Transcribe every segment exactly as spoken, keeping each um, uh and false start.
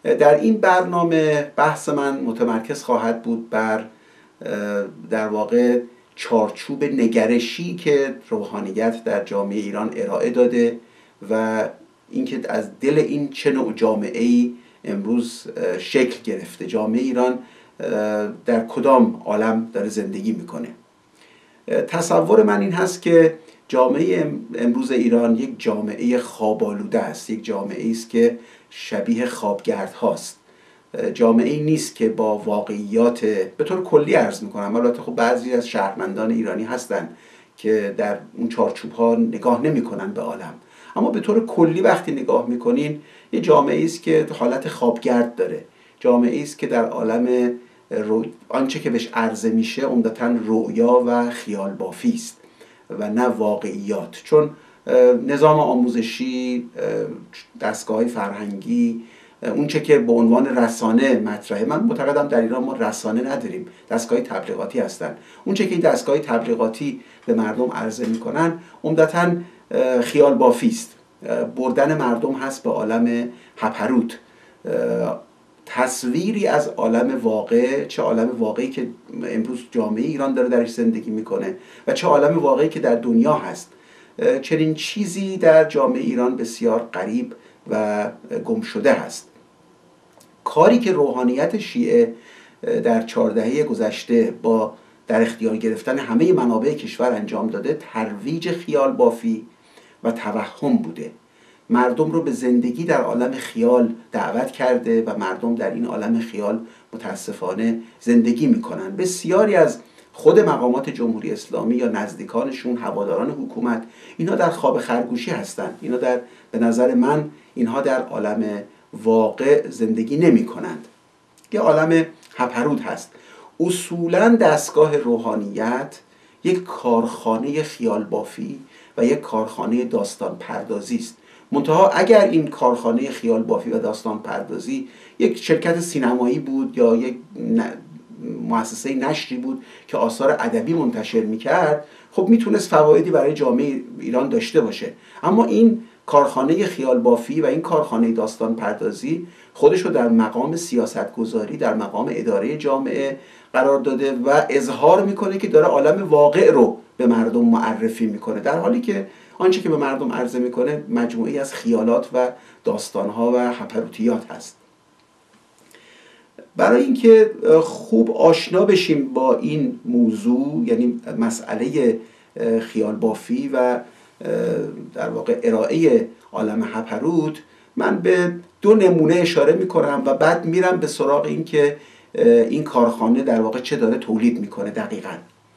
در این برنامه بحث من متمرکز خواهد بود بر در واقع چارچوب نگرشی که روحانیت در جامعه ایران ارائه داده و اینکه از دل این چه نوع جامعه‌ای امروز شکل گرفته. جامعه ایران در کدام عالم داره زندگی میکنه. تصور من این هست که جامعه امروز ایران یک جامعه خواب‌آلوده است، یک جامعه است که شبیه خوابگرد هاست. جامعه ای نیست که با واقعیات، به طور کلی عرض میکنم، البته خب بعضی از شهروندان ایرانی هستن که در اون چارچوب ها نگاه نمیکنن به عالم، اما به طور کلی وقتی نگاه میکنین یه جامعه است که حالت خوابگرد داره، جامعه است که در عالم رو... آنچه که بهش عرضه میشه عمدتاً رؤیا و خیال بافی است و نه واقعیات. چون نظام آموزشی، دستگاه‌های فرهنگی، اون چه که به عنوان رسانه مطرحه، من معتقدم در ایران ما رسانه نداریم، دستگاه تبلیغاتی هستن. اون چه که این دستگاه تبلیغاتی به مردم عرضه میکنن عمدتاً خیال بافی است، بردن مردم هست به عالم هپروت، تصویری از عالم واقع، چه عالم واقعی که امروز جامعه ایران داره درش زندگی میکنه و چه عالم واقعی که در دنیا هست. چنین چیزی در جامعه ایران بسیار غریب و گم شده هست. کاری که روحانیت شیعه در چهار دهه گذشته با در اختیار گرفتن همه منابع کشور انجام داده، ترویج خیال بافی و توهم بوده. مردم رو به زندگی در عالم خیال دعوت کرده و مردم در این عالم خیال متاسفانه زندگی میکنن. بسیاری از خود مقامات جمهوری اسلامی یا نزدیکانشون، هواداران حکومت، اینها در خواب خرگوشی هستن. اینا در به نظر من اینها در عالم واقع زندگی نمی کنند. یه عالم هپرود هست. اصولاً دستگاه روحانیت یک کارخانه خیال بافی و یک کارخانه داستان پردازی است. منتها اگر این کارخانه خیال بافی و داستان پردازی یک شرکت سینمایی بود یا یک مؤسسه نشری بود که آثار ادبی منتشر میکرد، خب میتونست فوایدی برای جامعه ایران داشته باشه. اما این کارخانه خیال بافی و این کارخانه داستان پردازی خودشو در مقام سیاستگذاری، در مقام اداره جامعه قرار داده و اظهار میکنه که داره عالم واقع رو به مردم معرفی میکنه، در حالی که آنچه که به مردم عرضه میکنه مجموعی از خیالات و داستانها و هپروتیات هست. برای اینکه خوب آشنا بشیم با این موضوع، یعنی مسئله خیال بافی و در واقع ارائه عالم هپروت، من به دو نمونه اشاره میکنم و بعد میرم به سراغ این که این کارخانه در واقع چه داره تولید میکنه دقیقاً.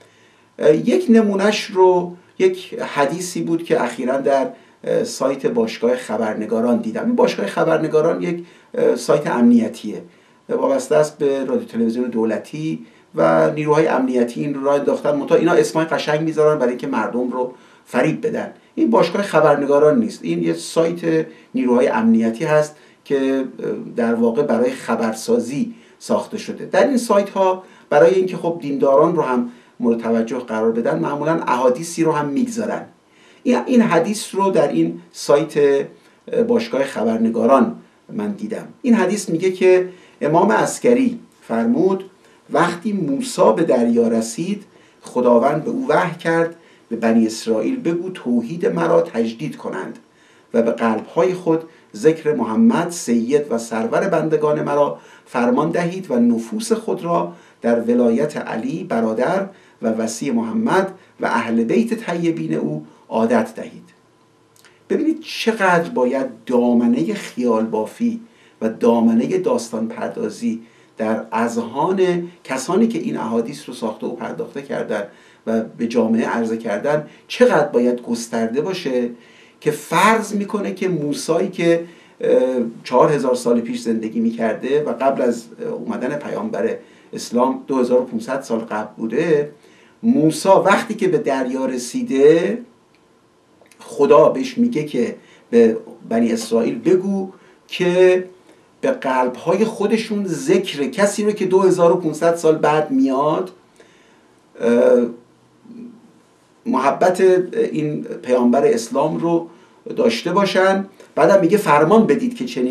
یک نمونهش رو یک حدیثی بود که اخیراً در سایت باشگاه خبرنگاران دیدم. این باشگاه خبرنگاران یک سایت امنیتیه، وابسته است به رادیو تلویزیون دولتی و نیروهای امنیتی این رو راه انداختن. منتها اینا اسمای قشنگ میذارن برای اینکه مردم رو فریب بدن. این باشگاه خبرنگاران نیست، این یه سایت نیروهای امنیتی هست که در واقع برای خبرسازی ساخته شده. در این سایت ها برای اینکه خب دینداران رو هم مورد توجه قرار بدن، معمولا احادیثی رو هم میگذارن. این حدیث رو در این سایت باشگاه خبرنگاران من دیدم. این حدیث میگه که امام عسکری فرمود وقتی موسی به دریا رسید، خداوند به او وحی کرد به بنی اسرائیل بگو توحید مرا تجدید کنند و به قلبهای خود ذکر محمد سید و سرور بندگان مرا فرمان دهید و نفوس خود را در ولایت علی برادر و وصی محمد و اهل بیت طیبین او عادت دهید. ببینید چقدر باید دامنه خیال بافی و دامنه داستان پردازی در اذهان کسانی که این احادیث رو ساخته و پرداخته کردن و به جامعه عرضه کردن چقدر باید گسترده باشه که فرض میکنه که موسی که چهار هزار سال پیش زندگی میکرده و قبل از اومدن پیامبر اسلام دو هزار و پانصد سال قبل بوده، موسی وقتی که به دریا رسیده خدا بهش میگه که به بنی اسرائیل بگو که به قلبهای خودشون ذکر کسی رو که دو هزار و پانصد سال بعد میاد محبت این پیامبر اسلام رو داشته باشن. بعدم میگه فرمان بدید که چنین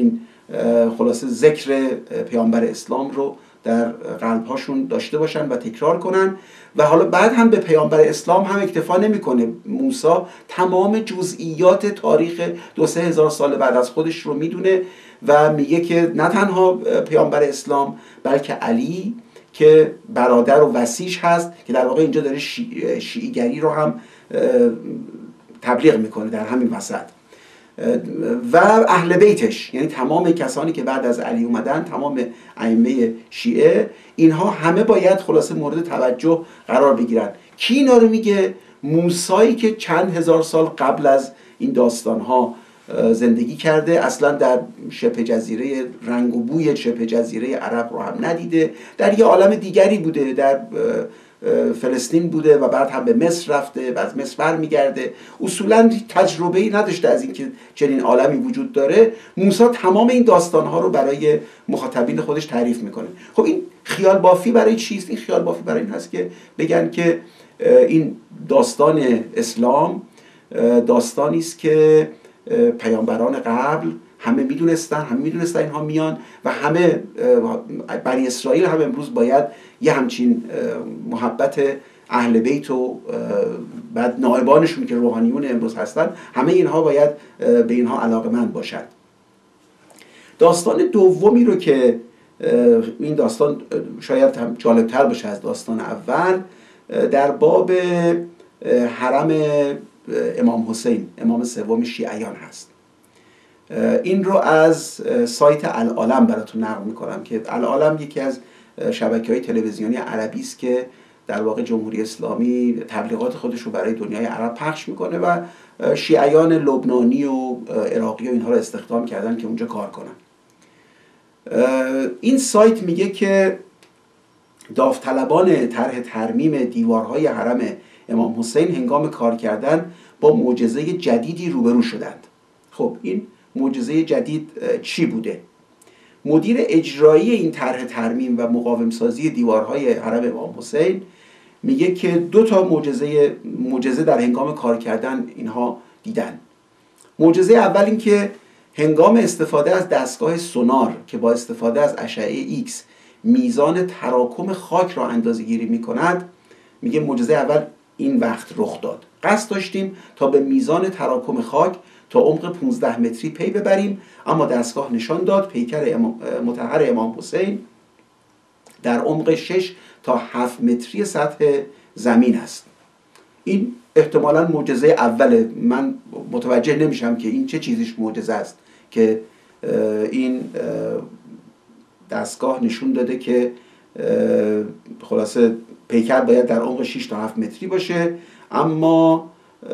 خلاصه ذکر پیامبر اسلام رو در قلبهاشون داشته باشن و تکرار کنن. و حالا بعد هم به پیامبر اسلام هم اکتفا نمیکنه. موسی تمام جزئیات تاریخ دو سه هزار سال بعد از خودش رو میدونه و میگه که نه تنها پیامبر اسلام بلکه علی که برادر و وصیش هست، که در واقع اینجا داره شی... شیعیگری رو هم تبلیغ میکنه در همین وسط، و اهل بیتش، یعنی تمام کسانی که بعد از علی اومدن، تمام ائمه شیعه، اینها همه باید خلاصه مورد توجه قرار بگیرن. کی اینا رو میگه؟ موسایی که چند هزار سال قبل از این داستانها زندگی کرده، اصلا در شبه جزیره رنگ و بوی شبه جزیره عرب رو هم ندیده، در یه عالم دیگری بوده، در فلسطین بوده و بعد هم به مصر رفته و از مصر برمیگرده، اصولا تجربه‌ای نداشته از اینکه چنین عالمی وجود داره. موسی تمام این داستانها رو برای مخاطبین خودش تعریف میکنه. خب این خیال بافی برای چیست؟ این خیال بافی برای این هست که بگن که این داستان اسلام داستانی است که پیامبران قبل همه میدونستن، همه میدونستن اینها میان و همه بنی اسرائیل هم امروز باید یه همچین محبت اهل بیت و بعد نائبانشون که روحانیون امروز هستن، همه اینها باید به اینها علاقه‌مند باشند. داستان دومی رو که این داستان شاید هم جالبتر باشه از داستان اول، در باب حرم امام حسین، امام سوم شیعیان هست. این رو از سایت العالم براتون نقل میکنم که العالم یکی از شبکه‌های تلویزیونی عربی است که در واقع جمهوری اسلامی تبلیغات خودش رو برای دنیای عرب پخش میکنه و شیعیان لبنانی و عراقی و اینها رو استخدام کردن که اونجا کار کنن. این سایت میگه که داوطلبان طرح ترمیم دیوارهای حرم امام حسین هنگام کار کردن با معجزه جدیدی روبرو شدند. خب این معجزه جدید چی بوده؟ مدیر اجرایی این طرح ترمیم و مقاوم سازی دیوارهای حرم امام حسین میگه که دو تا معجزه معجزه در هنگام کار کردن اینها دیدن. معجزه اول این که هنگام استفاده از دستگاه سونار که با استفاده از اشعه ایکس میزان تراکم خاک را اندازه‌گیری می‌کند، میگه معجزه اول این وقت رخ داد. قصد داشتیم تا به میزان تراکم خاک تا عمق پانزده متری پی ببریم، اما دستگاه نشان داد پیکر امام مطهر امام حسین در عمق شش تا هفت متری سطح زمین است. این احتمالاً معجزه اوله. من متوجه نمیشم که این چه چیزیش معجزه است که این دستگاه نشون داده که خلاصه پیکر باید در عمق شش تا هفت متری باشه، اما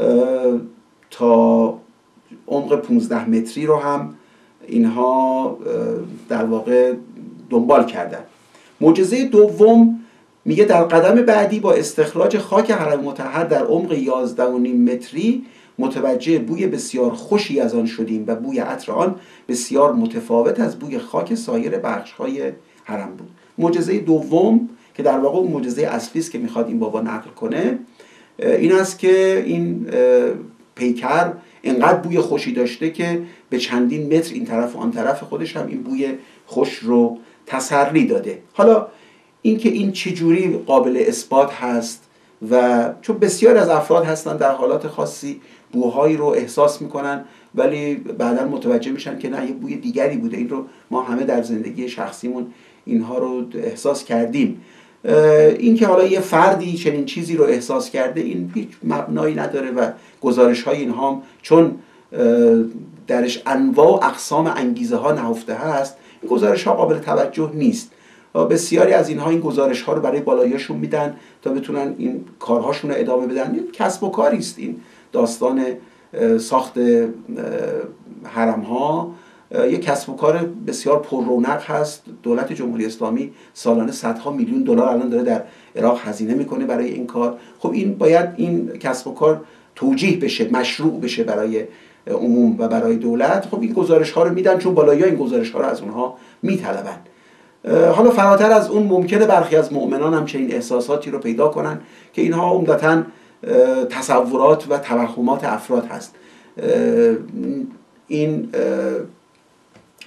تا عمق پانزده متری رو هم اینها در واقع دنبال کردن. معجزه دوم میگه در قدم بعدی با استخراج خاک حرم مطهر در عمق یازده و نیم متری متوجه بوی بسیار خوشی از آن شدیم و بوی عطر آن بسیار متفاوت از بوی خاک سایر بخش‌های حرم بود. معجزه دوم که در واقع معجزه اصلی است که میخواد این بابا نقل کنه این است که این پیکر اینقدر بوی خوشی داشته که به چندین متر این طرف و آن طرف خودش هم این بوی خوش رو تسری داده. حالا اینکه این چجوری قابل اثبات هست و چون بسیار از افراد هستن در حالات خاصی بوهایی رو احساس میکنن ولی بعدا متوجه میشن که نه، یه بوی دیگری بوده. این رو ما همه در زندگی شخصیمون اینها رو احساس کردیم. این که حالا یه فردی چنین چیزی رو احساس کرده این هیچ مبنایی نداره و گزارش های اینها هم چون درش انواع و اقسام انگیزه ها نهفته هست، این گزارش ها قابل توجه نیست. بسیاری از اینها این گزارش ها رو برای بالاییاشون میدن تا بتونن این کارهاشون رو ادامه بدن. این کسب و کاری است. این داستان ساخت حرم ها یک کسب و کار بسیار پر رونق هست. دولت جمهوری اسلامی سالانه صدها میلیون دلار الان داره در عراق هزینه میکنه برای این کار. خب این باید این کسب و کار توجیه بشه، مشروع بشه برای عموم و برای دولت. خب این گزارش ها رو میدن چون بالایی این گزارش ها رو از اونها میطلبن. حالا فراتر از اون ممکنه برخی از مؤمنان هم چنین احساساتی رو پیدا کنن که اینها عمدتاً تصورات و توهمات افراد هست. این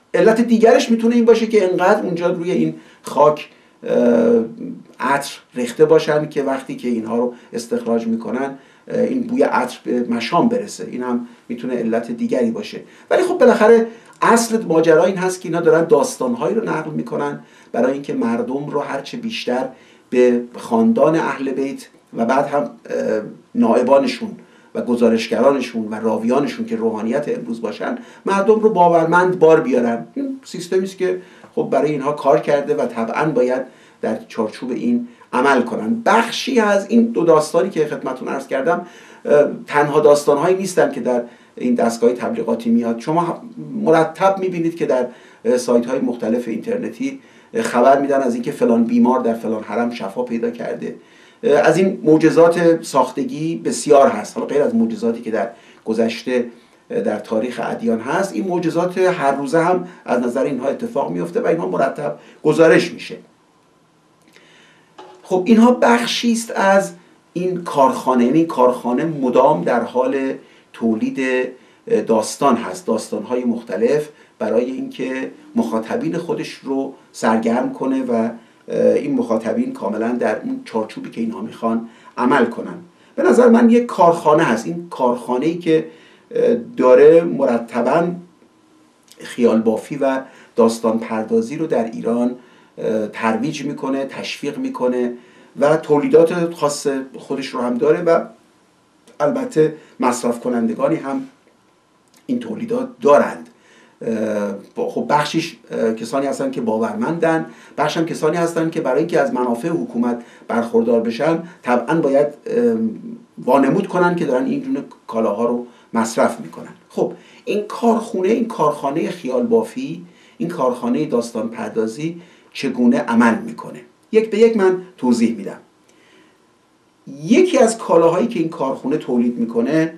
علت دیگرش میتونه این باشه که انقدر اونجا روی این خاک عطر ریخته باشن که وقتی که اینها رو استخراج میکنن این بوی عطر به مشام برسه. این هم میتونه علت دیگری باشه. ولی خب بالاخره اصل ماجرا این هست که اینا دارن داستانهایی رو نقل میکنن برای اینکه مردم رو هرچه بیشتر به خاندان اهل بیت و بعد هم نائبانشون و گزارشگرانشون و راویانشون که روحانیت امروز باشن، مردم رو باورمند بار بیارن. این سیستمی است که خب برای اینها کار کرده و طبعا باید در چارچوب این عمل کنن. بخشی از این دو داستانی که خدمتتون عرض کردم تنها داستانهایی نیستن که در این دستگاه تبلیغاتی میاد. شما مرتب میبینید که در سایت های مختلف اینترنتی خبر میدن از اینکه فلان بیمار در فلان حرم شفا پیدا کرده. از این معجزات ساختگی بسیار هست، حالا غیر از معجزاتی که در گذشته در تاریخ ادیان هست، این معجزات هر روزه هم از نظر اینها اتفاق میفته و اینها مرتب گزارش میشه. خب اینها بخشی است از این کارخانه. این کارخانه مدام در حال تولید داستان هست، داستانهای مختلف برای اینکه مخاطبین خودش رو سرگرم کنه و این مخاطبین کاملا در اون چارچوبی که اینها میخوان عمل کنن. به نظر من یک کارخانه هست. این کارخانه‌ای که داره مرتباً خیال بافی و داستان پردازی رو در ایران ترویج میکنه، تشویق میکنه و تولیدات خاص خودش رو هم داره و البته مصرف کنندگانی هم این تولیدات دارند. خب بخشش کسانی هستن که باورمندن، بخش هم کسانی هستن که برای اینکه از منافع حکومت برخوردار بشن طبعا باید وانمود کنن که دارن این جور کالاها رو مصرف میکنن. خب این کارخونه، این کارخانه خیال بافی، این کارخانه داستان پردازی چگونه عمل میکنه؟ یک به یک من توضیح میدم. یکی از کالاهایی که این کارخونه تولید میکنه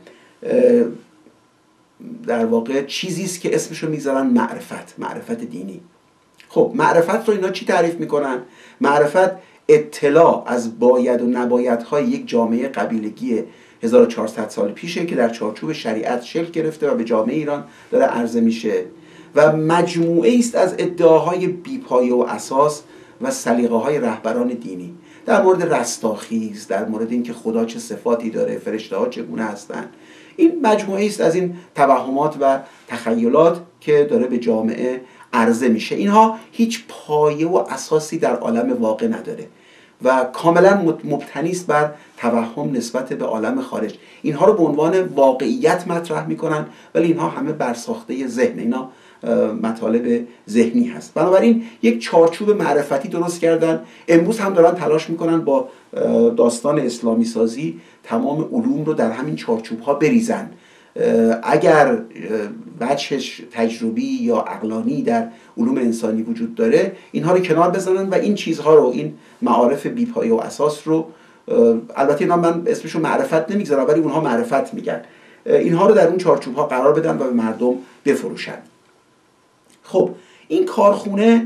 در واقع چیزی است که اسمشو میذارن معرفت، معرفت دینی. خب معرفت رو اینا چی تعریف میکنن؟ معرفت اطلاع از باید و نبایدهای یک جامعه قبیلگی هزار و چهارصد سال پیشه که در چارچوب شریعت شکل گرفته و به جامعه ایران داره عرضه میشه و مجموعه است از ادعاهای بیپایه و اساس و سلیقه‌های رهبران دینی در مورد رستاخیز، در مورد اینکه خدا چه صفاتی داره، فرشته‌ها چگونه هستند. این مجموعه است از این توهمات و تخیلات که داره به جامعه عرضه میشه. اینها هیچ پایه و اساسی در عالم واقع نداره و کاملا مبتنی است بر توهم نسبت به عالم خارج. اینها رو به عنوان واقعیت مطرح میکنن ولی اینها همه برساخته ذهن، اینا مطالب ذهنی هست. بنابراین یک چارچوب معرفتی درست کردن. امروز هم دارن تلاش میکنن با داستان اسلامی سازی تمام علوم رو در همین چارچوب ها بریزن. اگر وجهش تجربی یا عقلانی در علوم انسانی وجود داره اینها رو کنار بزنن و این چیزها رو، این معارف بیپایه و اساس رو، البته اینا من اسمشو معرفت نمیگذارم ولی اونها معرفت میگن، اینها رو در اون چارچوب ها قرار بدن و به مردم بفروشن. خب این کارخونه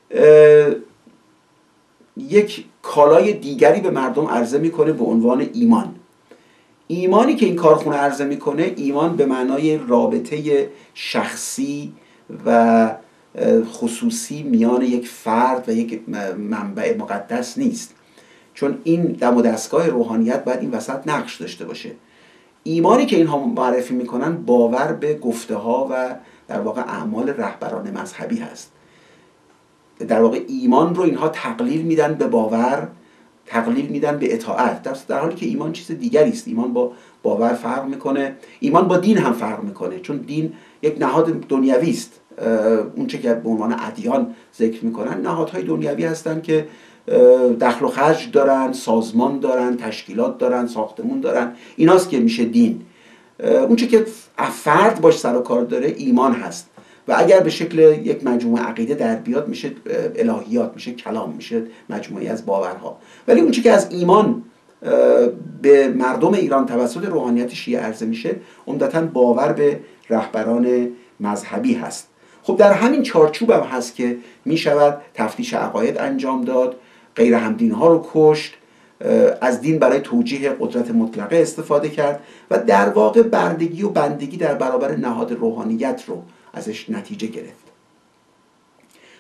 یک کالای دیگری به مردم عرضه میکنه به عنوان ایمان. ایمانی که این کارخونه عرضه میکنه ایمان به معنای رابطه شخصی و خصوصی میان یک فرد و یک منبع مقدس نیست، چون این دم و دستگاه روحانیت باید این وسط نقش داشته باشه. ایمانی که اینها معرفی میکنن باور به گفته ها و در واقع اعمال رهبران مذهبی هست. در واقع ایمان رو اینها تقلیل میدن به باور، تقلیل میدن به اطاعت، در حالی که ایمان چیز دیگری است. ایمان با باور فرق میکنه، ایمان با دین هم فرق میکنه، چون دین یک نهاد دنیوی است. اون چه که به عنوان ادیان ذکر میکنن نهادهای دنیوی هستن که دخل و خرج دارن، سازمان دارن، تشکیلات دارن، ساختمون دارن، ایناست که میشه دین. اون چه که فرد باش سر و کار داره ایمان هست و اگر به شکل یک مجموعه عقیده در بیاد میشه الهیات، میشه کلام، میشه مجموعه از باورها. ولی اون چه که از ایمان به مردم ایران توسط روحانیت شیعه عرضه میشه عمدتاً باور به رهبران مذهبی هست. خب در همین چارچوب هم هست که میشود تفتیش عقاید انجام داد، غیر همدین ها رو کشت، از دین برای توجیه قدرت مطلقه استفاده کرد و در واقع بردگی و بندگی در برابر نهاد روحانیت رو ازش نتیجه گرفت.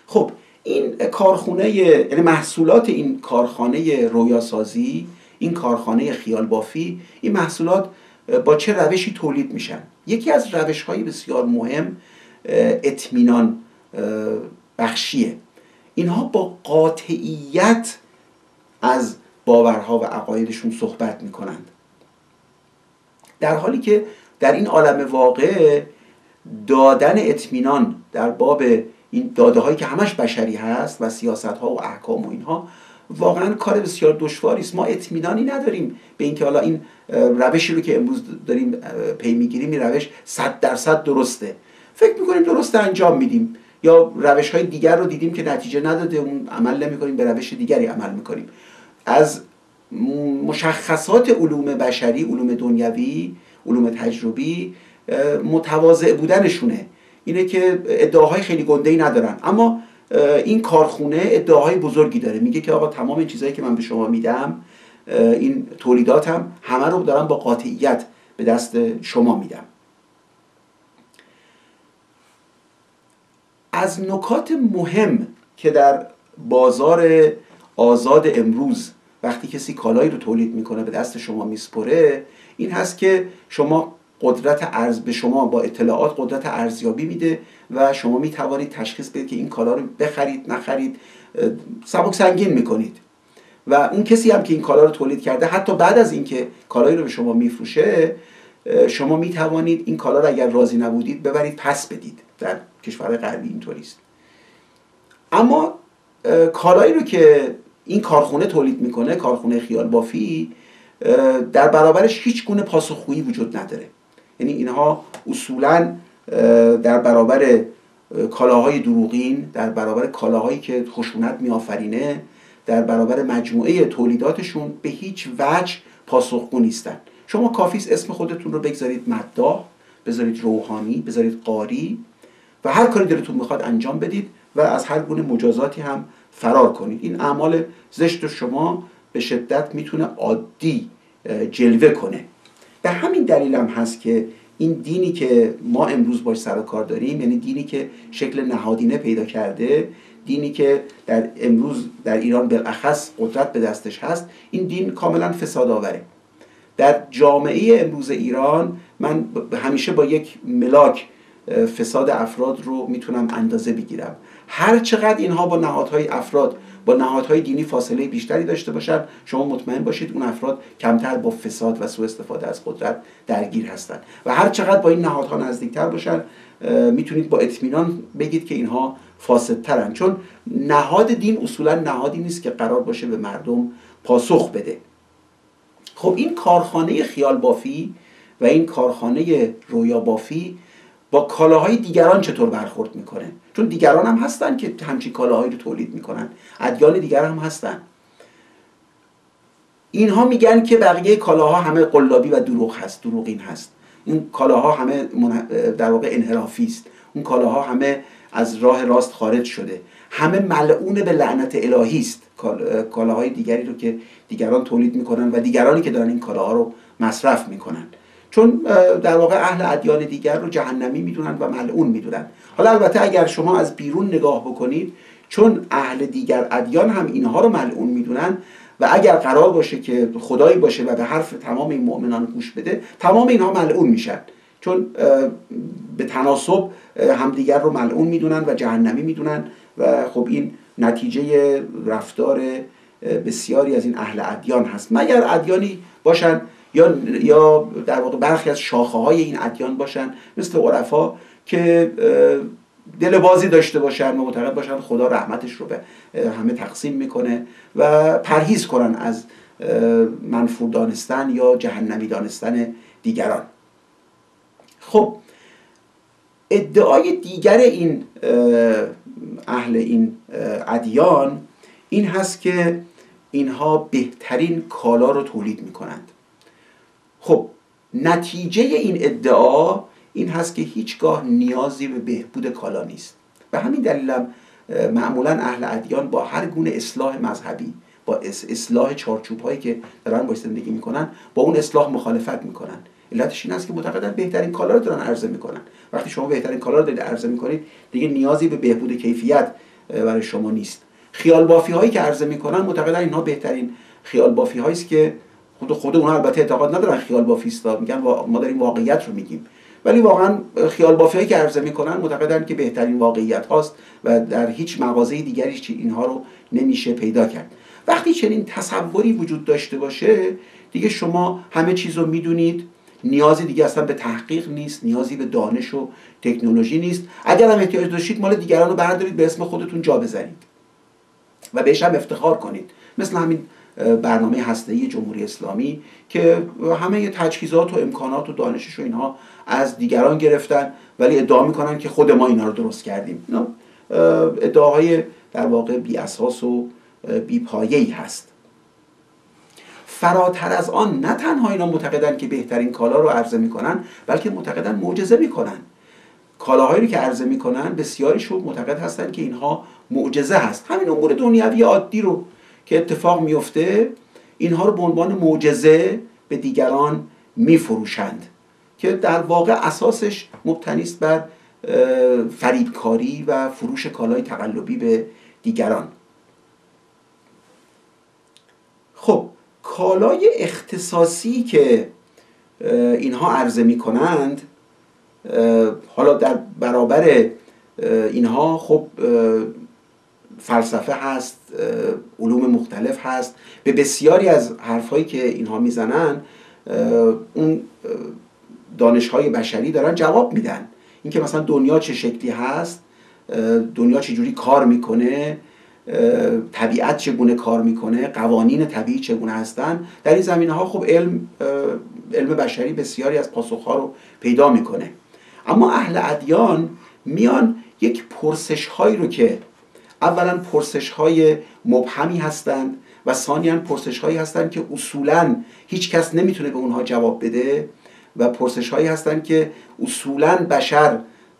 خب این کارخونه، یعنی محصولات این کارخانه رویاسازی، این کارخانه خیال بافی، این محصولات با چه روشی تولید میشن؟ یکی از روش‌های بسیار مهم اطمینان بخشیه. اینها با قاطعیت از باورها و عقایدشون صحبت میکنند، در حالی که در این عالم واقع دادن اطمینان در باب این داده هایی که همش بشری هست و سیاست ها و احکام و اینها واقعا کار بسیار دشواری است. ما اطمینانی نداریم به اینکه حالا این روشی رو که امروز داریم پی میگیریم این روش صد درصد درسته. فکر میکنیم درسته انجام میدیم، یا روش های دیگر رو دیدیم که نتیجه نداده اون عمل نمیکنیم، به روش دیگری عمل میکنیم. از مشخصات علوم بشری، علوم دنیوی، علوم تجربی متواضع بودنشونه، اینه که ادعاهای خیلی گنده‌ای ندارن، اما این کارخونه ادعاهای بزرگی داره. میگه که آقا تمام این چیزایی که من به شما میدم، این تولیداتم، همه رو دارم با قاطعیت به دست شما میدم. از نکات مهم که در بازار آزاد امروز وقتی کسی کالایی رو تولید میکنه به دست شما میسپره، این هست که شما قدرت ارز به شما با اطلاعات قدرت ارزیابی میده و شما میتوانید تشخیص بدید که این کالا رو بخرید نخرید، سبک سنگین میکنید. و اون کسی هم که این کالا رو تولید کرده، حتی بعد از اینکه کالایی رو به شما میفروشه، شما میتوانید این کالا رو اگر راضی نبودید ببرید پس بدید. در کشور غربی اینطوری است. اما کالایی رو که این کارخونه تولید میکنه، کارخونه خیال بافی، در برابرش هیچ گونه پاسخگویی وجود نداره. یعنی اینها اصولاً در برابر کالاهای دروغین، در برابر کالاهایی که خشونت میآفرینه، در برابر مجموعه تولیداتشون به هیچ وجه پاسخگو نیستن. شما کافیست اسم خودتون رو بگذارید مداح، بذارید روحانی، بذارید قاری و هر کاری دلتون میخواد انجام بدید و از هر گونه مجازاتی هم فرار کنید. این اعمال زشت شما به شدت میتونه عادی جلوه کنه. به همین دلیل هم هست که این دینی که ما امروز باش سر و کار داریم، یعنی دینی که شکل نهادینه پیدا کرده، دینی که در امروز در ایران بالاخص قدرت به دستش هست، این دین کاملا فساد آوره. در جامعه امروز ایران من همیشه با یک ملاک فساد افراد رو میتونم اندازه بگیرم. هر چقدر اینها با نهادهای افراد با نهادهای دینی فاصله بیشتری داشته باشن، شما مطمئن باشید اون افراد کمتر با فساد و سوء استفاده از قدرت درگیر هستند. و هر چقدر با این نهادها نزدیکتر باشن، میتونید با اطمینان بگید که اینها فاسدترن، چون نهاد دین اصولا نهادی نیست که قرار باشه به مردم پاسخ بده. خب این کارخانه خیال بافی و این کارخانه رویا بافی با کالاهای دیگران چطور برخورد میکنه؟ چون دیگران هم هستن که همچین کالاهایی رو تولید میکنن، ادیان دیگر هم هستن. اینها میگن که بقیه کالاها همه قلابی و دروغ هست، دروغین هست. این کالاها همه در واقع انحرافی است. اون کالاها همه از راه راست خارج شده. همه ملعون به لعنت الهی است. کالاهای دیگری رو که دیگران تولید میکنن و دیگرانی که دارن این کالاها رو مصرف میکنن، چون در واقع اهل ادیان دیگر رو جهنمی میدونن و ملعون میدونن. حالا البته اگر شما از بیرون نگاه بکنید، چون اهل دیگر ادیان هم اینها رو ملعون میدونن و اگر قرار باشه که خدایی باشه و به حرف تمام این مؤمنان گوش بده، تمام اینها ملعون میشن، چون به تناسب همدیگر رو ملعون میدونن و جهنمی میدونن. و خب این نتیجه رفتار بسیاری از این اهل ادیان هست، مگر ادیانی باشن یا یا در واقع برخی از شاخه های این ادیان باشن مثل عرفا که دل بازی داشته باشن و معتقد باشن خدا رحمتش رو به همه تقسیم میکنه و پرهیز کنن از منفور دانستن یا جهنمی دانستن دیگران. خب ادعای دیگر این اهل این ادیان این هست که اینها بهترین کالا رو تولید میکنند. خب نتیجه این ادعا این هست که هیچگاه نیازی به بهبود کالا نیست. به همین دلیل هم معمولا اهل ادیان با هر گونه اصلاح مذهبی، با اصلاح چارچوب هایی که دارن باش زندگی میکنن، با اون اصلاح مخالفت میکنن. علتش این است که معتقدن بهترین کالا رو دارن عرضه میکنن. وقتی شما بهترین کالا رو دارید عرضه میکنید، دیگه نیازی به بهبود کیفیت برای شما نیست. خیال بافی هایی که عرضه میکنن معتقدن اینها بهترین خیال بافی هایی است که خود خود اونها البته اعتقاد ندارن خیال بافی است، میگن ما داریم واقعیت رو میگیم، ولی واقعا خیال بافی هایی که عرضه میکنن معتقدن که بهترین واقعیت هاست و در هیچ مغازه دیگری اینها رو نمیشه پیدا کرد. وقتی چنین تصوری وجود داشته باشه دیگه شما همه چیز رو میدونید، نیازی دیگه اصلا به تحقیق نیست، نیازی به دانش و تکنولوژی نیست. اگر هم احتیاج داشتید مال دیگران رو بردارید به اسم خودتون جا بزنید و بهش هم افتخار کنید، مثل همین برنامه هسته‌ای جمهوری اسلامی که همه تجهیزات و امکانات و دانشش و اینها از دیگران گرفتن ولی ادعا میکنن که خود ما اینا رو درست کردیم. اینا ادعاهای در واقع بی اساس و بی پایه‌ای هست. فراتر از آن نه تنها اینا معتقدن که بهترین کالا رو عرضه میکنن، بلکه معتقدن معجزه میکنن. کالاهایی رو که عرضه میکنن بسیاریشون معتقد هستن که اینها معجزه هست. همین امور دنیوی عادی رو که اتفاق میفته اینها رو به عنوان معجزه به دیگران میفروشند که در واقع اساسش مبتنی است بر فریبکاری و فروش کالای تقلبی به دیگران. خب کالای اختصاصی که اینها عرضه می کنند، حالا در برابر اینها خب فلسفه هست، علوم مختلف هست. به بسیاری از حرفایی که اینها میزنن اون دانش‌های بشری دارن جواب میدن. اینکه مثلا دنیا چه شکلی هست، دنیا چجوری کار میکنه، طبیعت چگونه کار میکنه، قوانین طبیعی چگونه هستن، در این زمینه‌ها خب علم علم بشری بسیاری از پاسخ‌ها رو پیدا میکنه. اما اهل ادیان میان یک پرسش‌هایی رو که اولا پرسش‌های مبهمی هستند و ثانیاً پرسش‌هایی هستند که اصولاً هیچ کس نمیتونه به اونها جواب بده و پرسش‌هایی هستند که اصولاً بشر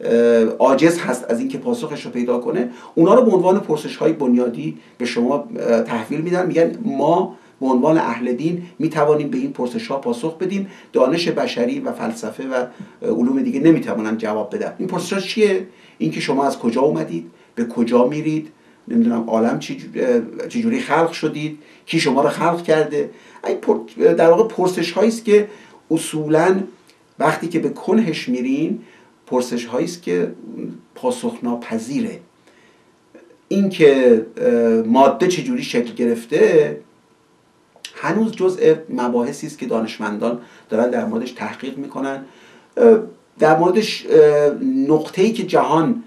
عاجز هست از اینکه پاسخش رو پیدا کنه، اونا رو به عنوان پرسش‌های بنیادی به شما تحویل میدن. میگن ما به عنوان اهل دین میتوانیم به این پرسش‌ها پاسخ بدیم، دانش بشری و فلسفه و علوم دیگه نمیتوانن جواب بدن. این پرسش‌ها چیه؟ اینکه شما از کجا اومدید، به کجا میرید، نمیدونم عالم چجوری خلق شدید، کی شما رو خلق کرده. این در واقع پرسش‌هایی است که اصولاً وقتی که به کنهش میرین پرسش هایی است که پاسخ ناپذیره. این که ماده چجوری شکل گرفته هنوز جزء مباحثی است که دانشمندان دارن در موردش تحقیق میکنن. در موردش نقطه‌ای که جهان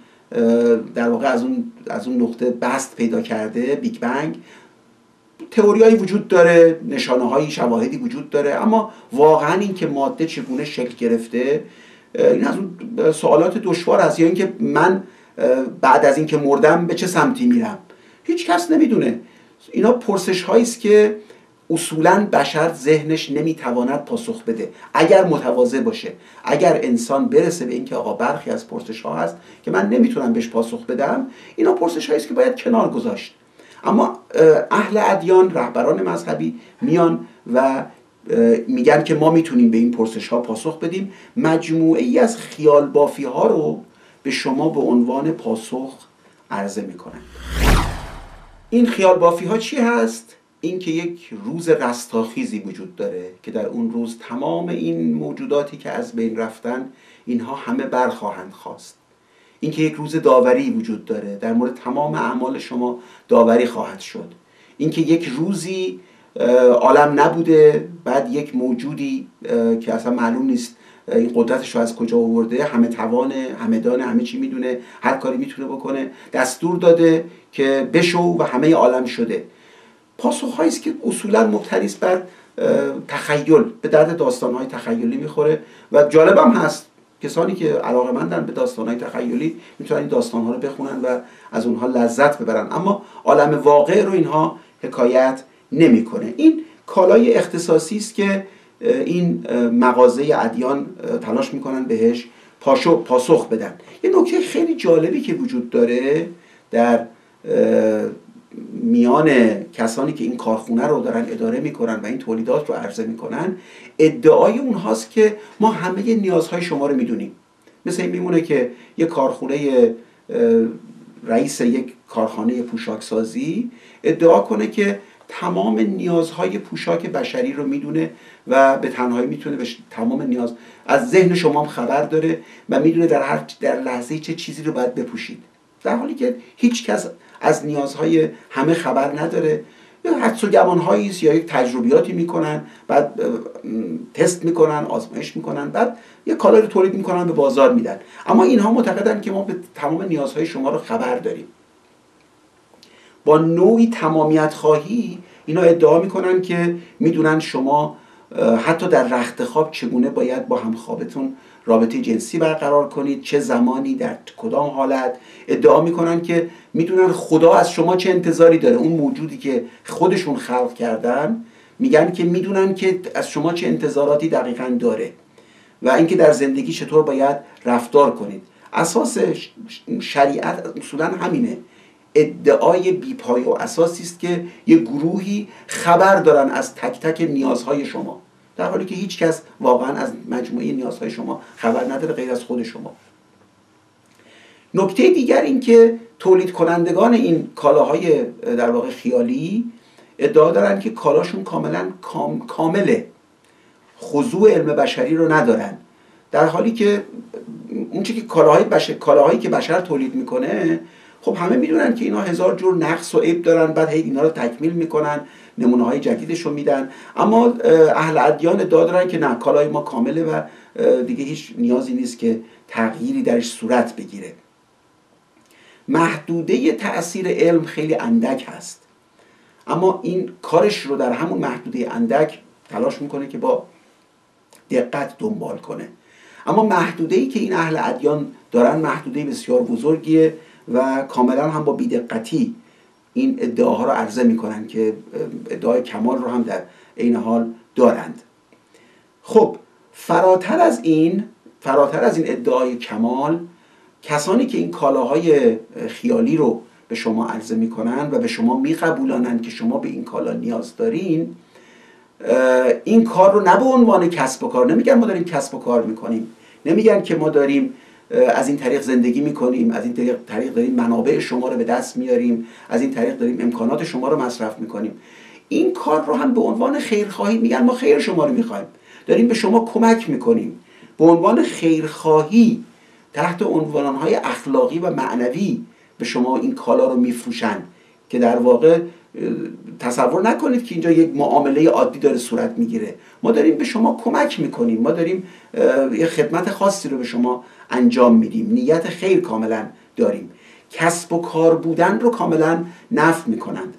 در واقع از اون از اون نقطه بست پیدا کرده، بیگ بنگ، تئوریایی وجود داره، نشانه‌هایی، شواهدی وجود داره، اما واقعا این که ماده چگونه شکل گرفته این از اون سوالات دشوار است. یا اینکه من بعد از اینکه مردم به چه سمتی میرم هیچ کس نمیدونه. اینا پرسش هایی است که اصولاً بشر ذهنش نمیتواند پاسخ بده اگر متواضع باشه. اگر انسان برسه به اینکه آقا برخی از پرسش ها هست که من نمیتونم بهش پاسخ بدم، اینا پرسش هایی است که باید کنار گذاشت. اما اهل ادیان، رهبران مذهبی میان و میگن که ما میتونیم به این پرسش ها پاسخ بدیم. مجموعه ای از خیال بافی ها رو به شما به عنوان پاسخ عرضه میکنن. این خیال بافی ها چی هست؟ این که یک روز رستاخیزی وجود داره که در اون روز تمام این موجوداتی که از بین رفتن اینها همه برخواهند خواست. این که یک روز داوری وجود داره، در مورد تمام اعمال شما داوری خواهد شد. این که یک روزی عالم نبوده، بعد یک موجودی که اصلا معلوم نیست این قدرتش رو از کجا آورده، همه توانه، همه دانه، همه چی میدونه، هر کاری میتونه بکنه، دستور داده که بشو و همه عالم شده. پاسخ‌هایی است که اصولاً مبتنی است بر تخیل، به درد داستان‌های تخیلی میخوره و جالبم هست کسانی که علاقه‌مندن به داستان‌های تخیلی میتونن این داستان‌ها رو بخونن و از اونها لذت ببرن، اما عالم واقع رو اینها حکایت نمیکنه. این کالای اختصاصی است که این مغازه ادیان تلاش میکنن بهش پاسخ بدن. یه نکته خیلی جالبی که وجود داره در میان کسانی که این کارخونه رو دارن اداره میکنن و این تولیدات رو عرضه میکنن، ادعای اونهاست که ما همه نیازهای شما رو میدونیم. مثل این میمونه که یه کارخونه رئیس یک کارخانه پوشاکسازی ادعا کنه که تمام نیازهای پوشاک بشری رو میدونه و به تنهایی میتونه به تمام نیاز از ذهن شما هم خبر داره و میدونه در هر در لحظه چه چیزی رو باید بپوشید، در حالی که هیچ کس از نیازهای همه خبر نداره. حدس و گمان‌هایی است یا یک تجربیاتی میکنن، بعد تست میکنن، آزمایش میکنن، بعد یک کالایی رو تولید میکنن، به بازار میدن. اما اینها معتقدن که ما به تمام نیازهای شما رو خبر داریم. با نوعی تمامیت خواهی اینا ادعا میکنن که میدونن شما حتی در رخت خواب چگونه باید با همخوابتون رابطه جنسی برقرار کنید، چه زمانی، در کدام حالت. ادعا میکنن که میدونن خدا از شما چه انتظاری داره، اون موجودی که خودشون خلق کردن میگن که میدونن که از شما چه انتظاراتی دقیقاً داره و اینکه در زندگی چطور باید رفتار کنید. اساس شریعت اصولا همینه، ادعای بی‌پایه و اساسی است که یک گروهی خبر دارن از تک تک نیازهای شما، در حالی که هیچ کس واقعا از مجموعه نیازهای شما خبر نداره غیر از خود شما. نکته دیگر این که تولید کنندگان این کالاهای در واقع خیالی ادعا دارن که کالاشون کاملا کام، کامله، خضوع علم بشری رو ندارن، در حالی که اون چیزی که کالاهای بشر کالاهایی که بشر تولید میکنه خب همه میدونن که اینا هزار جور نقص و عیب دارن، بعد هی اینا رو تکمیل میکنن، نمونه های جدیدش رو میدن. اما اهل ادیان ادعا دارن که نه، کالای ما کامله و دیگه هیچ نیازی نیست که تغییری درش صورت بگیره. محدوده تأثیر علم خیلی اندک هست، اما این کارش رو در همون محدوده اندک تلاش میکنه که با دقت دنبال کنه. اما محدوده‌ای که این اهل ادیان دارن محدوده بسیار بزرگیه و کاملا هم با بی‌دقتی این ادعاها رو عرضه میکنن که ادعای کمال رو هم در عین حال دارند. خب فراتر از این فراتر از این ادعای کمال، کسانی که این کالاهای خیالی رو به شما عرضه میکنن و به شما میقبولانن که شما به این کالا نیاز دارین، این کار رو نه به عنوان کسب و کار، نمیگن ما داریم کسب و کار میکنیم، نمیگن که ما داریم از این طریق زندگی میکنیم، از این طریق, طریق داریم منابع شما رو به دست میاریم، از این طریق داریم امکانات شما رو مصرف میکنیم. این کار رو هم به عنوان خیرخواهی میگن ما خیر شما رو میخوایم، داریم به شما کمک میکنیم. به عنوان خیرخواهی تحت عنوانهای اخلاقی و معنوی به شما این کالا رو میفروشن که در واقع تصور نکنید که اینجا یک معامله عادی داره صورت میگیره. ما داریم به شما کمک میکنیم، ما داریم یه خدمت خاصی رو به شما انجام میدیم، نیت خیر کاملا داریم. کسب و کار بودن رو کاملا نفی میکنند.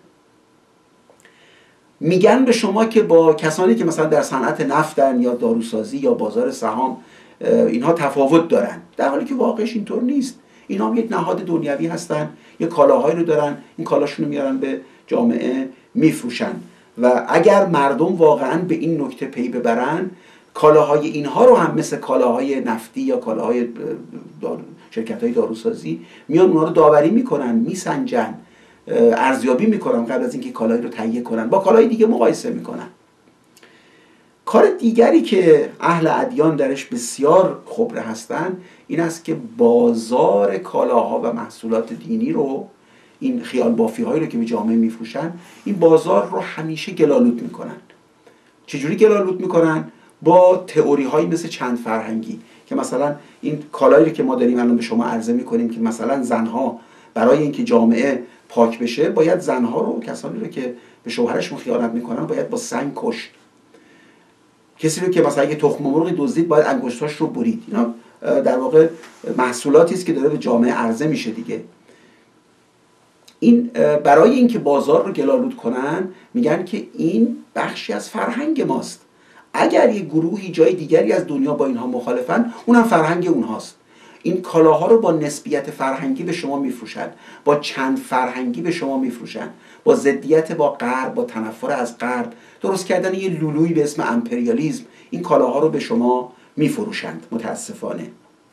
میگن به شما که با کسانی که مثلا در صنعت نفتن یا داروسازی یا بازار سهام اینها تفاوت دارن، در حالی که واقعش اینطور نیست. اینا هم یک نهاد دنیوی هستن، یک کالاهایی رو دارن، این کالاشون رو میارن به جامعه میفروشن و اگر مردم واقعا به این نکته پی ببرن، کالاهای اینها رو هم مثل کالاهای نفتی یا کالاهای شرکت‌های داروسازی میان اونها رو داوری میکنن، میسنجن، ارزیابی میکنن قبل از اینکه کالایی رو تهیه کنن، با کالای دیگه مقایسه میکنن. کار دیگری که اهل ادیان درش بسیار خبره هستن این است که بازار کالاها و محصولات دینی رو، این خیال بافی هایی رو که به جامعه میفروشن، این بازار رو همیشه گلالود میکنن. چجوری گلالود میکنن؟ با تئوری هایی مثل چند فرهنگی، که مثلا این کالایی رو که ما داریم الان به شما عرضه میکنیم که مثلا زنها برای اینکه جامعه پاک بشه باید زنها رو، کسانی رو که به شوهرشون خیانت میکنن باید با سنگ کشت، کسی رو که مثلا اگه تخم مرغ دزدید باید انگشتاش رو برید. اینا در واقع محصولاتی است که داره به جامعه عرضه میشه دیگه. این برای اینکه بازار رو گلالود کنن میگن که این بخشی از فرهنگ ماست، اگر یه گروهی جای دیگری از دنیا با اینها مخالفن اونم فرهنگ اونهاست. این کالاها رو با نسبیت فرهنگی به شما میفروشن، با چند فرهنگی به شما میفروشن، با ضدیت با غرب، با تنفر از غرب، درست کردن یه لولویی به اسم امپریالیسم، این کالاها رو به شما میفروشند. متاسفانه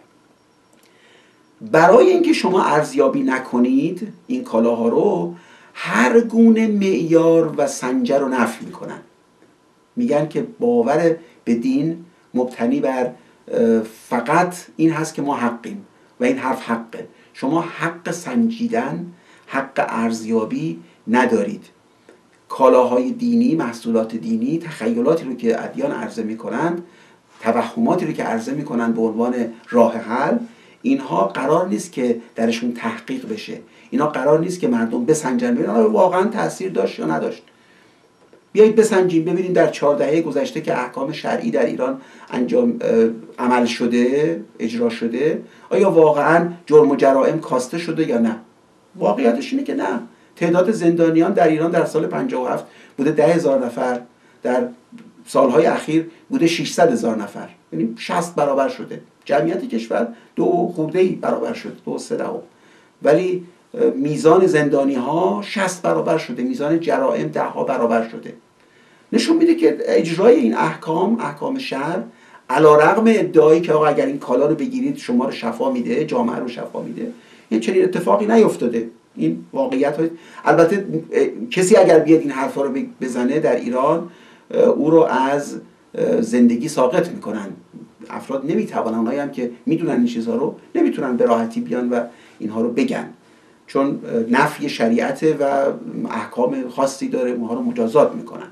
برای اینکه شما ارزیابی نکنید این کالاها رو، هر گونه معیار و سنجر رو نفی میکنن. میگن که باور به دین مبتنی بر فقط این هست که ما حقیم و این حرف حقه. شما حق سنجیدن، حق ارزیابی ندارید. کالاهای دینی، محصولات دینی، تخیلاتی رو که ادیان عرضه میکنند، توهماتی رو که عرضه میکنند به عنوان راه حل، اینها قرار نیست که درشون تحقیق بشه، اینا قرار نیست که مردم بسنجن ببینن آیا واقعا تاثیر داشت یا نداشت. بیایید بسنجیم ببینیم در چهار دهه گذشته که احکام شرعی در ایران انجام عمل شده، اجرا شده، آیا واقعا جرم و جرائم کاسته شده یا نه. واقعیتش اینه که نه. تعداد زندانیان در ایران در سال پنجاه و هفت بوده ده هزار نفر، در سالهای اخیر بوده ششصد هزار نفر، یعنی شصت برابر شده. جمعیت کشور دو خورده‌ای برابر شده، دو سه دهم، ولی میزان زندانی ها شصت برابر شده، میزان جرائم ده ها برابر شده. نشون میده که اجرای این احکام، احکام شرع، علیرغم ادعایی که آقا اگر این کالا رو بگیرید شما رو شفا میده، جامعه رو شفا میده، این چنین اتفاقی نیفتاده. این واقعیت های... البته کسی اگر بیاد این حرفا رو بزنه در ایران، او رو از زندگی ساقط میکنن. افراد نمیتوانن، اونایی هم که میدونن این چیزها رو نمیتونن به راحتی بیان و اینها رو بگن، چون نفی شریعت و احکام خاصی داره، اونها رو مجازات میکنن.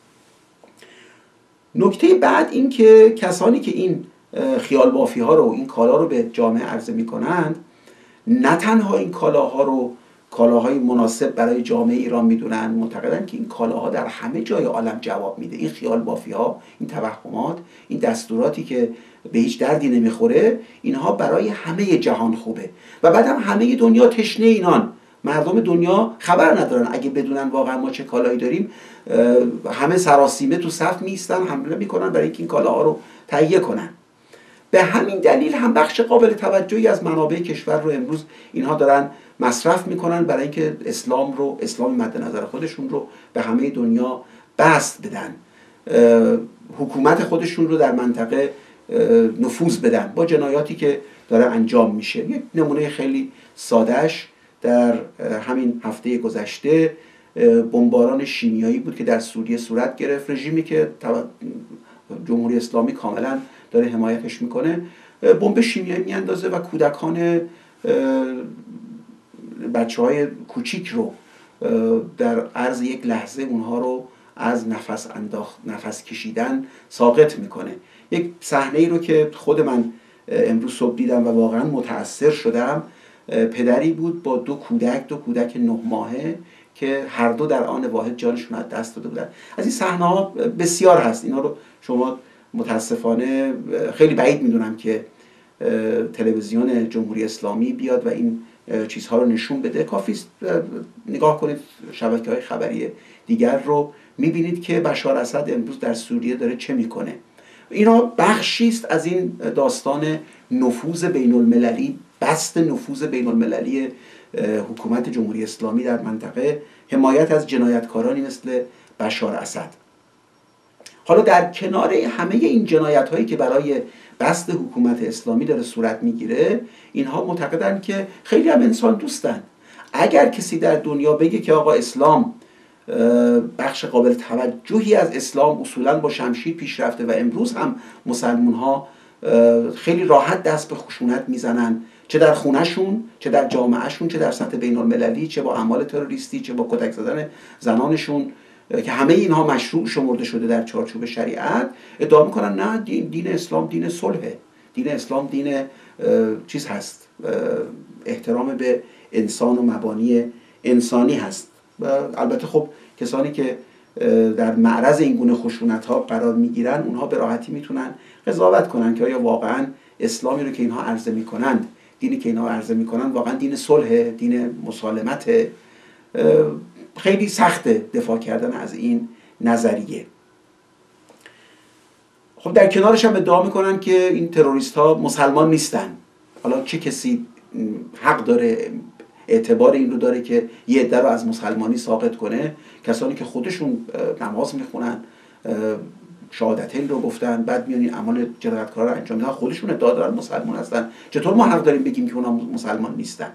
نکته بعد این که کسانی که این خیال بافی ها رو، این کالا رو به جامعه عرضه میکنند، نه تنها این کالاها رو کالاهای مناسب برای جامعه ایران میدونن، معتقدن که این کالاها در همه جای عالم جواب میده. این خیال بافی ها، این توهمات، این دستوراتی که به هیچ دردی نمیخوره، اینها برای همه جهان خوبه و بعد هم همه دنیا تشنه اینان. مردم دنیا خبر ندارن، اگه بدونن واقعا ما چه کالایی داریم، همه سراسیمه تو صف میستن، حمله میکنن برای اینکه این کالاها رو تهیه کنن. به همین دلیل هم بخش قابل توجهی از منابع کشور رو امروز اینها دارن مصرف میکنن برای اینکه اسلام رو، اسلام مد نظر خودشون رو به همه دنیا بسط بدن، حکومت خودشون رو در منطقه نفوذ بدن با جنایاتی که داره انجام میشه. یک نمونه خیلی سادهش در همین هفته گذشته بمباران شیمیایی بود که در سوریه صورت گرفت. رژیمی که جمهوری اسلامی کاملا داره حمایتش میکنه، بمب شیمیایی میاندازه و کودکان، بچه های کوچیک رو در عرض یک لحظه اونها رو از نفس انداخت، نفس کشیدن ساقط میکنه. یک صحنه ای رو که خود من امروز صبح دیدم و واقعا متأثر شدم. پدری بود با دو کودک، دو کودک نه ماهه که هر دو در آن واحد جانشون از دست داده بودن. از این صحنه ها بسیار هست، اینا رو شما متاسفانه خیلی بعید میدونم که تلویزیون جمهوری اسلامی بیاد و این چیزها رو نشون بده. کافیست نگاه کنید شبکه‌های خبری دیگر رو، میبینید که بشار اسد امروز در سوریه داره چه میکنه. اینا بخشی است از این داستان نفوذ بین المللی، بسط نفوذ بین المللی حکومت جمهوری اسلامی در منطقه، حمایت از جنایتکارانی مثل بشار اسد. حالا در کنار همه این جنایت هایی که برای بسط حکومت اسلامی داره صورت میگیره، اینها معتقدن که خیلی هم انسان دوستن. اگر کسی در دنیا بگه که آقا اسلام، بخش قابل توجهی از اسلام اصولا با شمشیر پیش رفته و امروز هم مسلمون ها خیلی راحت دست به خشونت میزنن، چه در خونهشون، چه در جامعهشون، چه در سطح بین المللی، چه با اعمال تروریستی، چه با کتک زدن زنانشون که همه اینها مشروع شمرده شده در چارچوب شریعت، ادعا میکنن نه، دین, دین اسلام دین صلحه، دین اسلام دین چیز هست، احترام به انسان و مبانی انسانی هست. و البته خب کسانی که در معرض این گونه خشونت ها قرار میگیرن، اونها به راحتی میتونن قضاوت کنن که آیا واقعا اسلامی رو که اینها عرضه میکنن، دینی که اینها عرضه میکنن واقعا دین صلح، دین مسالمت. خیلی سخته دفاع کردن از این نظریه. خب در کنارش هم ادعا میکنن که این تروریست ها مسلمان نیستن. حالا چه کسی حق داره، اعتبار این رو داره که یه عده رو از مسلمانی ساقط کنه؟ کسانی که خودشون نماز میخونن، شهادتین رو گفتن، بعد میان این اعمال جنایتکارا رو انجام میدن، خودشون ادعا دارن مسلمان هستن. چطور ما حق داریم بگیم که اونا مسلمان نیستن؟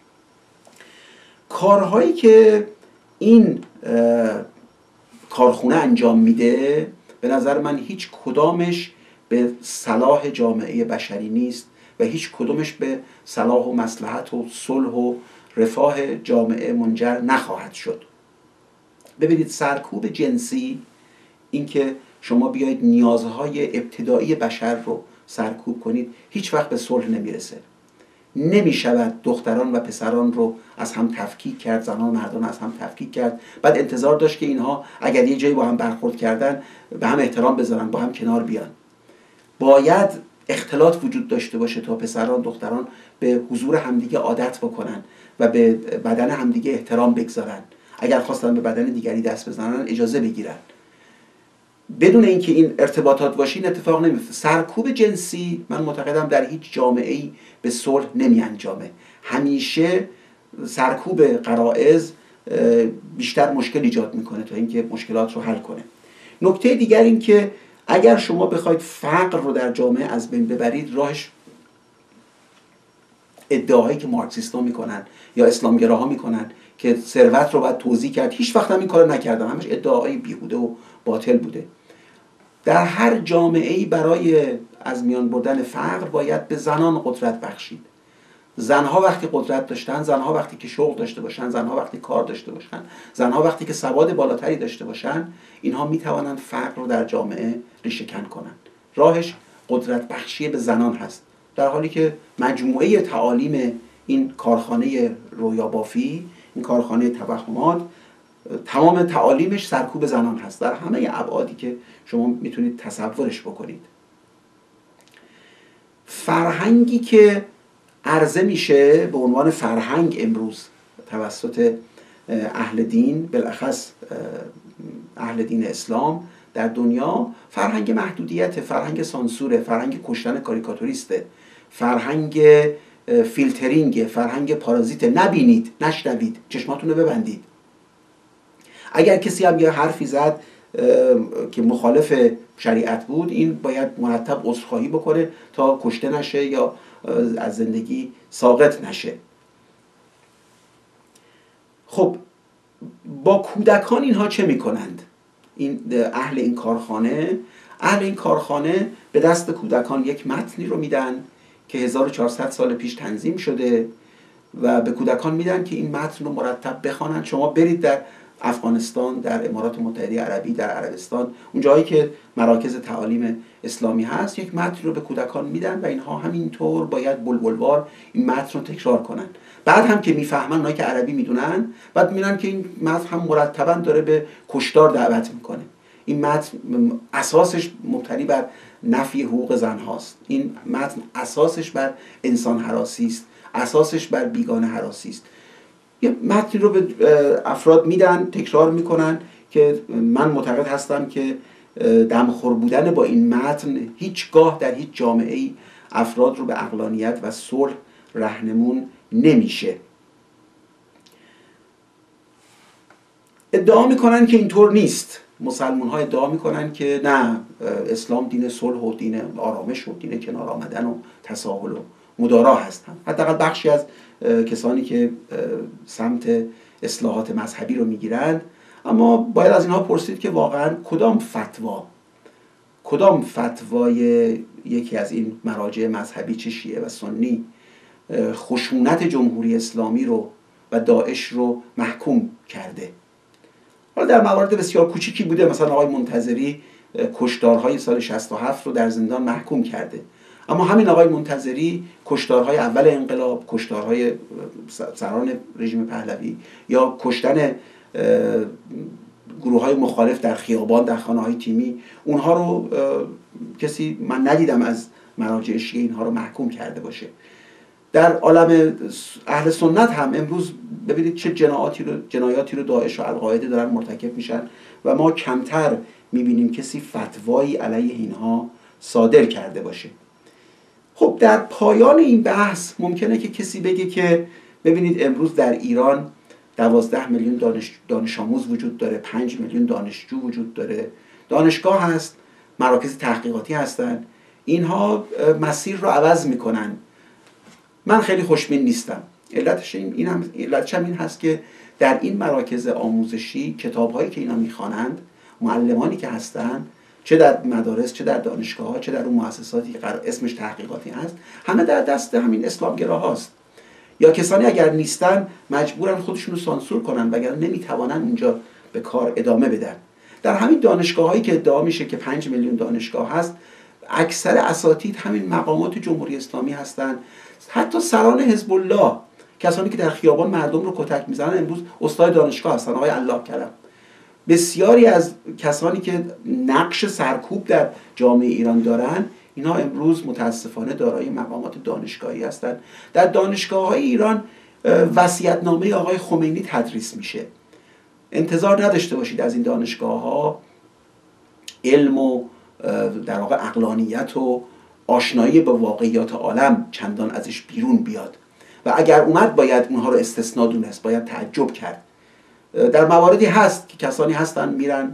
کارهایی که این کارخونه انجام میده به نظر من هیچ کدامش به صلاح جامعه بشری نیست و هیچ کدومش به صلاح و مصلحت و صلح و رفاه جامعه منجر نخواهد شد. ببینید سرکوب جنسی، اینکه شما بیایید نیازهای ابتدایی بشر رو سرکوب کنید، هیچ وقت به صلح نمیرسه. نمیشود دختران و پسران رو از هم تفکیک کرد، زنان و مردان از هم تفکیک کرد، بعد انتظار داشت که اینها اگر یه جایی با هم برخورد کردن به هم احترام بذارن، با هم کنار بیان. باید اختلاط وجود داشته باشه تا پسران دختران به حضور همدیگه عادت بکنن و به بدن همدیگه احترام بگذارن. اگر خواستن به بدن دیگری دست بزنن اجازه بگیرن. بدون اینکه این ارتباطات باشه این اتفاق نمیفته. سرکوب جنسی من معتقدم در هیچ جامعه‌ای به صلح نمی انجامه. همیشه سرکوب غرایز بیشتر مشکل ایجاد میکنه تا اینکه مشکلات رو حل کنه. نکته دیگر این که اگر شما بخواید فقر رو در جامعه از بین ببرید، راهش ادعاهایی که مارکسیست‌ها میکنن یا اسلامگراها میکنن که ثروت رو باید توزیع کرد، هیچ وقت هم این کارو نکردن، همش ادعاهای بیهوده و باطل بوده. در هر جامعه‌ای برای از میان بردن فقر باید به زنان قدرت بخشید. زنها وقتی قدرت داشتن، زنها وقتی که شغل داشته باشن، زنها وقتی کار داشته باشن، زنها وقتی که سواد بالاتری داشته باشن، اینها میتوانند فقر رو در جامعه ریشه‌کن کنن. راهش قدرت بخشی به زنان هست، در حالی که مجموعه تعالیم این کارخانه رویابافی، این کارخانه توهمات، تمام تعالیمش سرکوب زنان هست در همه ابعادی که شما میتونید تصورش بکنید. فرهنگی که عرضه میشه به عنوان فرهنگ امروز توسط اهل دین، بالاخص اهل دین اسلام در دنیا، فرهنگ محدودیت، فرهنگ سانسوره، فرهنگ کشتن کاریکاتوریسته، فرهنگ فیلترینگ، فرهنگ پارازیت. نبینید، نشنوید، چشماتون رو ببندید. اگر کسی هم یه حرفی زد که مخالف شریعت بود، این باید مرتب عذرخواهی بکنه تا کشته نشه یا از زندگی ساقط نشه. خب با کودکان اینها چه میکنند؟ این اهل این کارخانه اهل این کارخانه به دست کودکان یک متنی رو میدن که هزار و چهارصد سال پیش تنظیم شده و به کودکان میدن که این متن رو مرتب بخوانند. شما برید در افغانستان، در امارات متحده عربی، در عربستان، اون جایی که مراکز تعالیم اسلامی هست، یک متن رو به کودکان میدن و اینها همینطور باید بلبلوار این متن رو تکرار کنن. بعد هم که میفهمن، اونایی که عربی میدونن، بعد میبینن که این متن هم مرتبا داره به کشتار دعوت میکنه. این متن اساسش مبتنی بر نفی حقوق زن هاست. این متن اساسش بر انسان هراسی است، اساسش بر بیگانه هراسی است. یه متنی رو به افراد میدن، تکرار میکنن که من معتقد هستم که دمخور بودن با این متن هیچگاه در هیچ جامعه‌ای افراد رو به عقلانیت و صلح راهنمون نمیشه. ادعا میکنن که اینطور نیست. مسلمان ها ادعا میکنن که نه، اسلام دین صلح و دین آرامش و دین کنار آمدن و تساهل و مدارا هستن. حداقل بخشی از کسانی که سمت اصلاحات مذهبی رو میگیرند. اما باید از اینها پرسید که واقعا کدام فتوا کدام فتوای یکی از این مراجع مذهبی، چه شیعه و سنی، خشونت جمهوری اسلامی رو و داعش رو محکوم کرده. حالا در موارد بسیار کوچیکی بوده، مثلا آقای منتظری کشتارهای سال شصت و هفت رو در زندان محکوم کرده، اما همین آقای منتظری کشتارهای اول انقلاب، کشتارهای سران رژیم پهلوی یا کشتن گروه های مخالف در خیابان، در خانه های تیمی، اونها رو کسی من ندیدم از مراجع شیعه اینها رو محکوم کرده باشه. در عالم اهل سنت هم امروز ببینید چه جنایاتی رو جنایاتی رو داعش و القاعده دارن مرتکب میشن و ما کمتر میبینیم کسی فتوایی علیه اینها صادر کرده باشه. خب در پایان این بحث ممکنه که کسی بگه که ببینید امروز در ایران دوازده میلیون دانش دانش آموز وجود داره، پنج میلیون دانشجو وجود داره، دانشگاه هست، مراکز تحقیقاتی هستن، اینها مسیر رو عوض میکنن. من خیلی خوشبین نیستم. علتش این این هم علتش هم این هست که در این مراکز آموزشی کتاب‌هایی که اینا میخوانند، معلمانی که هستن، چه در مدارس، چه در دانشگاه‌ها، چه در اون مؤسساتی که اسمش تحقیقاتی هست، همه در دست همین اسلامگراهاست. یا کسانی اگر نیستن مجبورن خودشون رو سانسور کنن وگرنه نمیتوانن اونجا به کار ادامه بدن. در همین دانشگاه‌هایی که ادعا میشه که پنج میلیون دانشگاه هست، اکثر اساتید همین مقامات جمهوری اسلامی هستن. حتی سران حزب الله، کسانی که در خیابان مردم رو کتک میزنن، امروز استاد دانشگاه هستن، آقای الله کرم. بسیاری از کسانی که نقش سرکوب در جامعه ایران دارن، اینا امروز متاسفانه دارای مقامات دانشگاهی هستند. در دانشگاه‌های ایران وصیت‌نامه آقای خمینی تدریس میشه. انتظار نداشته باشید از این دانشگاه‌ها علم و در واقع عقلانیت و آشنایی با واقعیات عالم چندان ازش بیرون بیاد و اگر اومد باید اونها رو استثناء دونست، باید تعجب کرد. در مواردی هست که کسانی هستن میرن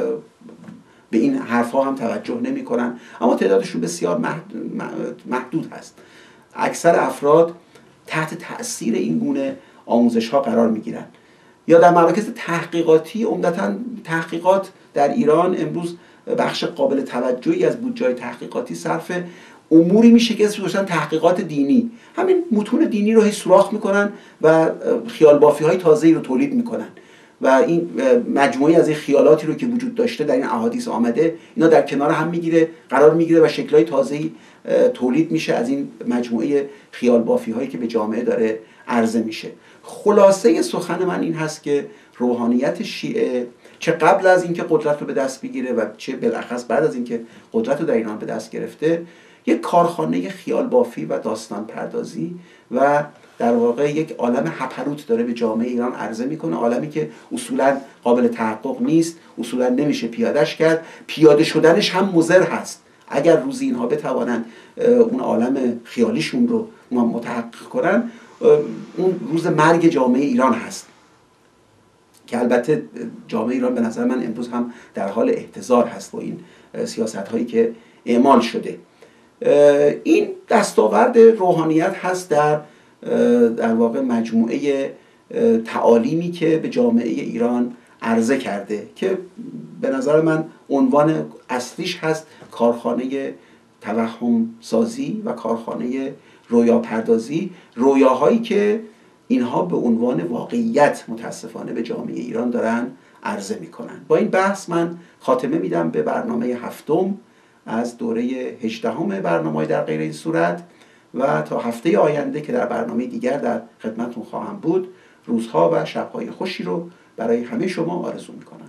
به این حرفها هم توجه نمی کنن، اما تعدادشون بسیار محدود هست. اکثر افراد تحت تأثیر این گونه آموزش ها قرار می گیرن. یا در مراکز تحقیقاتی، عمدتاً تحقیقات در ایران امروز بخش قابل توجهی از بودجه تحقیقاتی صرف اموری میشه که اسمش گذاشتن تحقیقات دینی. همین متون دینی رو هی سوراخ میکنن و خیال بافی های تازه‌ای رو تولید میکنن و این مجموعی از این خیالاتی رو که وجود داشته در این احادیث آمده، اینا در کنار هم میگیره، قرار میگیره و شکل‌های تازه‌ای تولید میشه از این مجموعه خیال بافی هایی که به جامعه داره عرضه میشه. خلاصه سخن من این هست که روحانیت شیعه چه قبل از اینکه قدرت رو به دست بگیره و چه بالاخص بعد از اینکه قدرت رو در ایران به دست گرفته، یک کارخانه خیال بافی و داستان پردازی و در واقع یک عالم هپروت داره به جامعه ایران عرضه میکنه، عالمی که اصولا قابل تحقق نیست، اصولا نمیشه پیادش کرد، پیاده شدنش هم مضر هست. اگر روزی اینها بتوانند اون عالم خیالیشون رو متحقق کنن، اون روز مرگ جامعه ایران هست که البته جامعه ایران به نظر من امروز هم در حال احتضار هست با این سیاست هایی که اعمال شده. این دستاورد روحانیت هست در در واقع مجموعه تعالیمی که به جامعه ایران عرضه کرده که به نظر من عنوان اصلیش هست کارخانه توهم سازی و کارخانه رویا پردازی، رویاهایی که اینها به عنوان واقعیت متاسفانه به جامعه ایران دارن عرضه میکنن. با این بحث من خاتمه میدم به برنامه هفتم از دوره هجدهم برنامه در غیر این صورت و تا هفته آینده که در برنامه دیگر در خدمتتون خواهم بود، روزها و شبهای خوشی رو برای همه شما آرزو میکنم.